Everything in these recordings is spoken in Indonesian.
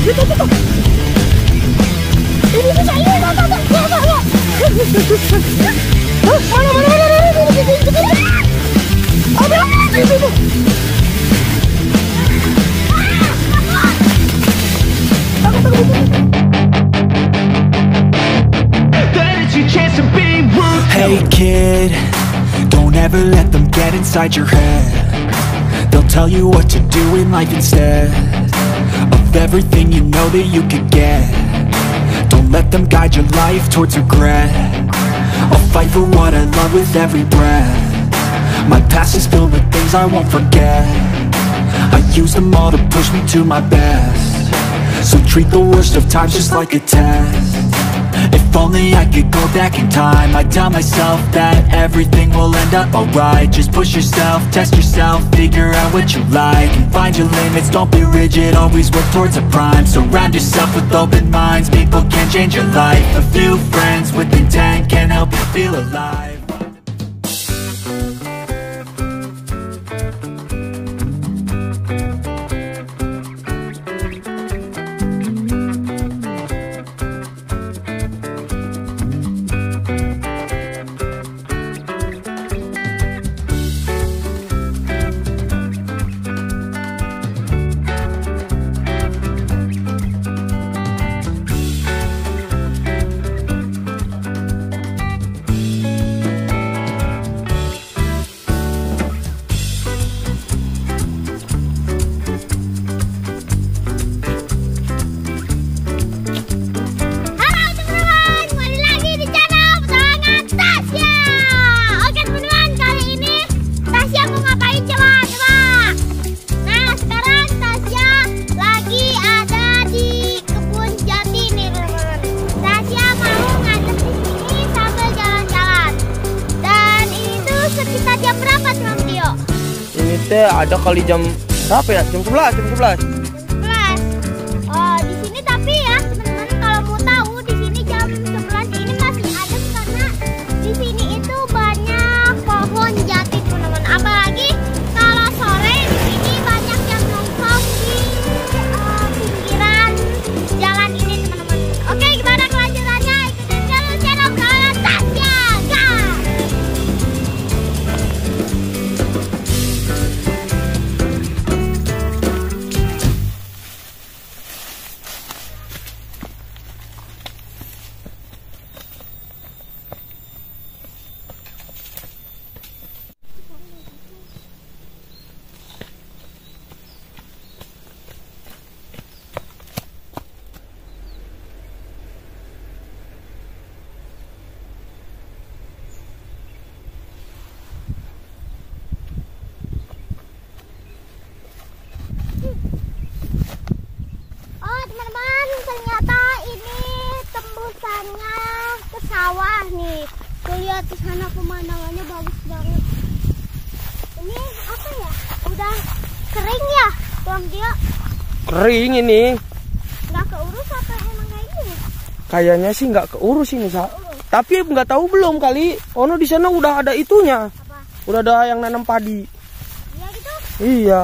Hey kid, don't ever let them get inside your head. They'll tell you what to do in life instead of everything you know that you could get. Don't let them guide your life towards regret. I'll fight for what I love with every breath. My past is filled with things I won't forget. I use them all to push me to my best. So treat the worst of times just like a test. If only I could go back in time, I'd tell myself that everything will end up alright. Just push yourself, test yourself, figure out what you like, and find your limits, don't be rigid, always work towards a prime. Surround yourself with open minds, people can change your life. A few friends with intent can help you feel alive. Ada kali jam berapa ya? Jam 11, jam 11. Di sini tapi ya teman-teman, kalau mau tahu di sini jam 11 ini masih adem karena di sini itu banyak pohon jati teman-teman. Apalagi kalau sore di sini banyak yang nongkrong di pinggiran jalan ini teman-teman. Oke, gimana kelanjutannya? Ikutin terus channel Obrolan Tasya, guys. Ternyata ini tembusannya ke sawah nih. Tuh lihat di sana pemandangannya bagus banget. Ini apa ya? Udah kering ya, Bang dia? Kering ini. Nggak keurus apa emang kayak gini? Kayaknya sih nggak keurus ini, Sa. Tapi nggak tahu belum kali. Ono di sana udah ada itunya. Apa? Udah ada yang nanam padi. Iya gitu? Iya.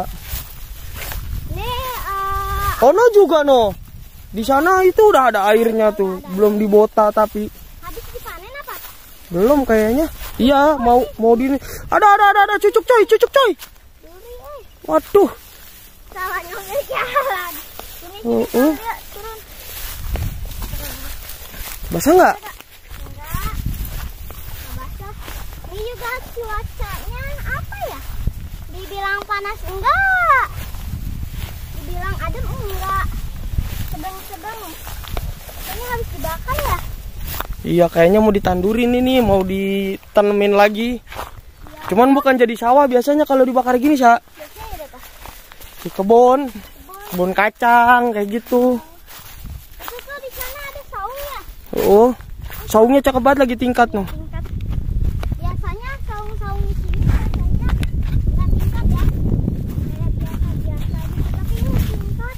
Ono juga no. Di sana itu udah ada airnya tuh, belum dibota tapi. Habis dipanen apa? Belum kayaknya. Iya, mau di. Ada cucuk coy. Waduh. Salah nyambil jalan. Ini turun. Basah nggak? Enggak. Basah. Ini juga cuacanya apa ya? Dibilang panas enggak? Dibilang adem enggak? Sedang. Ini habis dibakar ya? Iya, kayaknya mau ditandurin ini, mau ditanemin lagi. Ya. Cuman bukan jadi sawah biasanya kalau dibakar gini, Sa. Biasanya ya, Di kebun kacang kayak gitu. Tapi kok di sana ada saung ya? Oh, saungnya cakep banget lagi tingkat no. Tingkat. Biasanya saung-saung di sini biasanya nggak tingkat ya. Kayak biasa gitu. Tapi ini tingkat.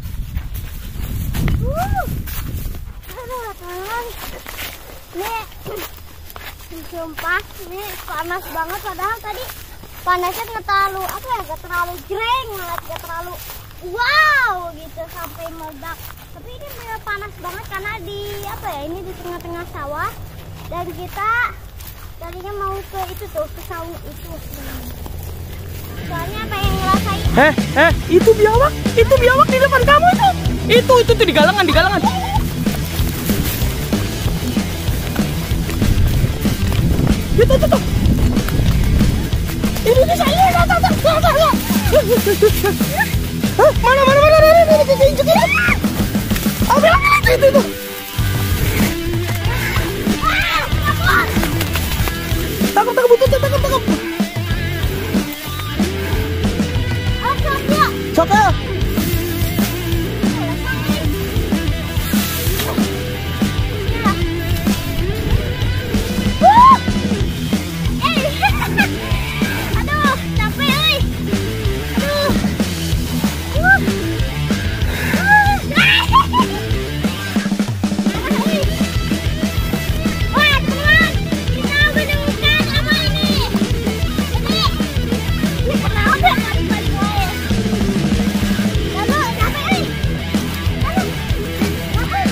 Aduh, teman. Nih, sumpah, ini panas banget. Padahal tadi panasnya nggak terlalu jreng, malah nggak terlalu wow gitu. bisa sampai meledak. Tapi ini benar panas banget karena di apa ya, ini di tengah-tengah sawah dan kita tadinya mau ke itu tuh, ke saung itu. Soalnya pengen ngerasain. Itu biawak di depan kamu itu. Itu tuh di galangan. Itu tuh. Ini saya. Mana? Ambil itu. Tangkap bututnya, tangkap. Sok ya. Aduh, capek euy. Wah, teman-teman, kita menemukan apa ini? Ini kenapa balik-balik wae? Aduh, capek euy. Aduh. Capek.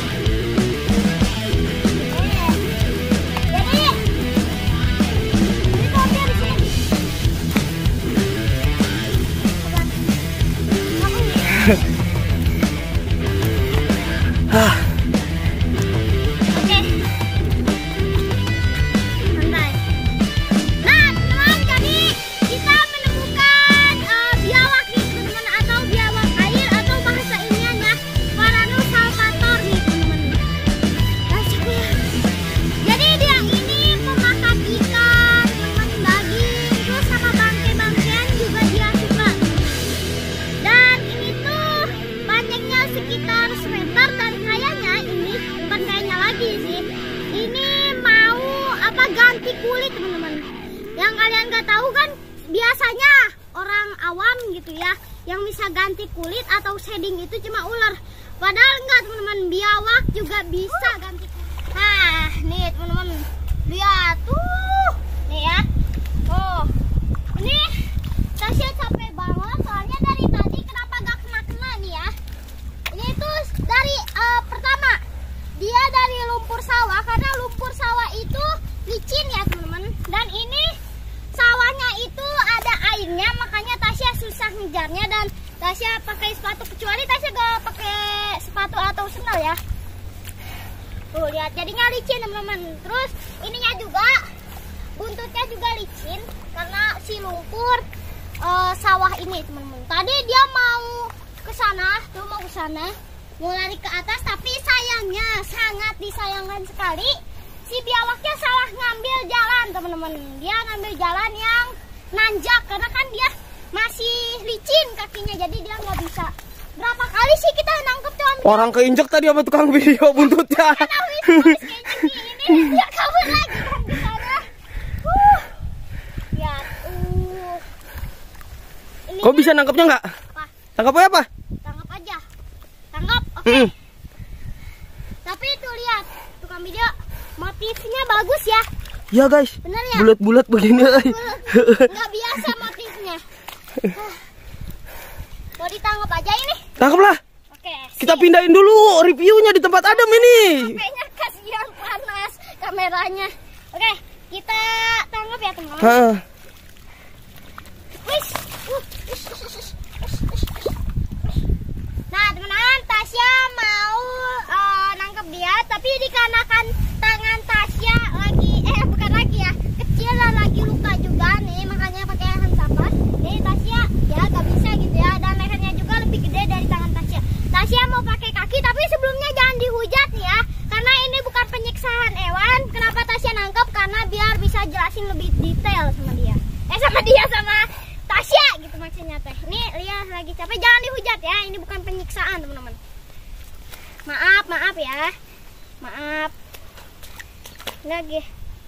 Jadi ini kopinya di sini. Oke. Santai. Nah, teman-teman, jadi kita menemukan biawak nih, teman-teman, atau biawak air atau bahasa ilmiahnya Varanus salvator nih, teman-teman. Jadi dia ini pemakan ikan, teman-teman, daging, terus sama bangkai-bangkaian juga dia suka. Dan ini tuh panjangnya sekitar semeter dan kayaknya ini bukan kayaknya lagi sih. Ini mau apa, ganti kulit, teman-teman. Yang kalian nggak tahu kan, biasanya orang awam gitu ya yang bisa ganti kulit atau shading itu cuma ular. Padahal enggak, teman-teman, biawak juga bisa ganti kulit. Nah, nih teman-teman, lihat tuh, nih ya. Oh, ini Tasya capek banget soalnya dari tadi kenapa gak kena-kena nih ya. Ini tuh dari pertama dia dari lumpur sawah, karena lumpur sawah itu licin ya, teman-teman. Dan ini sawahnya itu ada airnya, makanya Tasya susah ngejarnya dan Tasya pakai sepatu, kecuali Tasya gak pakai sepatu atau sendal ya. Tuh lihat, jadinya licin, teman-teman. Terus ininya juga, buntutnya juga licin karena si lumpur sawah ini, teman-teman. Tadi dia mau ke sana, mau lari ke atas, tapi sayangnya, sangat disayangkan sekali, si biawaknya salah ngambil jalan, teman-teman. Dia ngambil jalan yang nanjak karena kan dia masih licin kakinya, jadi dia nggak bisa. Berapa kali sih kita nangkep tuan? Orang keinjek tadi apa tukang video buntutnya. Ini dia kabur lagi kan di sana. Ya, Kau bisa nangkepnya nggak? Apa? Tangkap apa? Tangkap aja. Tangkap, oke. Tapi itu lihat, tukang video, motifnya bagus ya. Ya guys, bener ya? bulat-bulat begini. Nggak biasa motifnya. Mau ditangkap aja ini? Tangkaplah. Oke. Kita pindahin dulu reviewnya di tempat Adam ini. Kayaknya kasihan panas kameranya. Oke, kita tangkap ya, teman-teman. Nah, teman-teman, Tasya mau nangkep dia, tapi dikarenakan tangan Tasya bukan lagi ya, kecil dan lagi luka juga nih, makanya pakai hantapan. Jadi Tasya ya gak bisa gitu ya, dan lehernya juga lebih gede dari tangan Tasya. Tasya mau pakai kaki, tapi sebelumnya jangan dihujat nih ya, karena ini bukan penyiksaan hewan. Kenapa Tasya nangkep? Karena biar bisa jelasin lebih detail sama dia. Sama Tasya gitu maksudnya teh. Nih lihat lagi capek, jangan dihujat ya. Ini bukan penyiksaan, teman-teman. Maaf ya. Maaf. Lagi.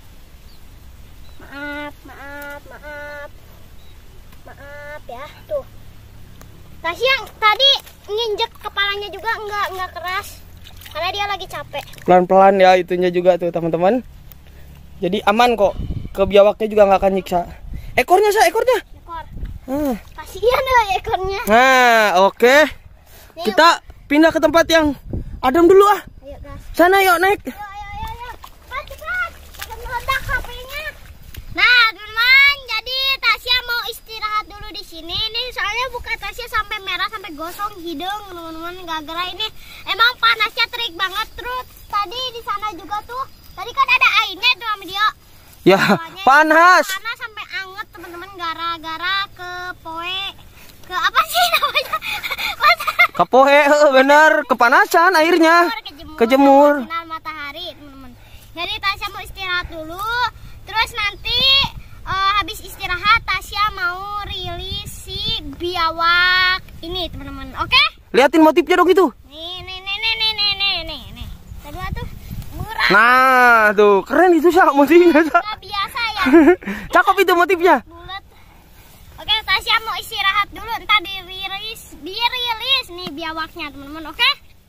Maaf ya. Tuh. Tasya tadi nginjek kepalanya juga enggak keras. Karena dia lagi capek. Pelan-pelan ya itunya juga tuh, teman-teman. Jadi aman kok. Ke biawaknya juga nggak akan nyiksa. Ekornya. Ekor. Kasihan ya ekornya. Nah, oke. Kita pindah ke tempat yang adem dulu ah. Ayo gas. Sana yuk naik. Ayo. Cepat. Jangan meledak HP-nya. Nah, teman-teman, jadi Tasya mau istirahat dulu di sini. Ini soalnya buka Tasya sampai merah, sampai gosong hidung, teman-teman. Gara-gara ini emang panasnya terik banget. Terus tadi di sana juga tuh. Tadi kan ada airnya tuh sama dia. Ya, panas. Panas sampai anget, teman-teman, gara-gara ke apa sih namanya? Kepohe, bener, kepanasan airnya. Kejemur. Sinar matahari, teman-teman. Jadi Tasya mau istirahat dulu. Terus nanti habis istirahat Tasya mau rilis si biawak ini, teman-teman. Oke? Liatin motifnya dong itu. Nih. Kedua tuh murah. Nah, tuh keren itu Syak motifnya. Syak. Nggak biasa ya. Cakep itu motifnya. Bulat. Oke, Tasya mau istirahat dulu. Entar dirilis nih biawaknya, teman-teman. Oke?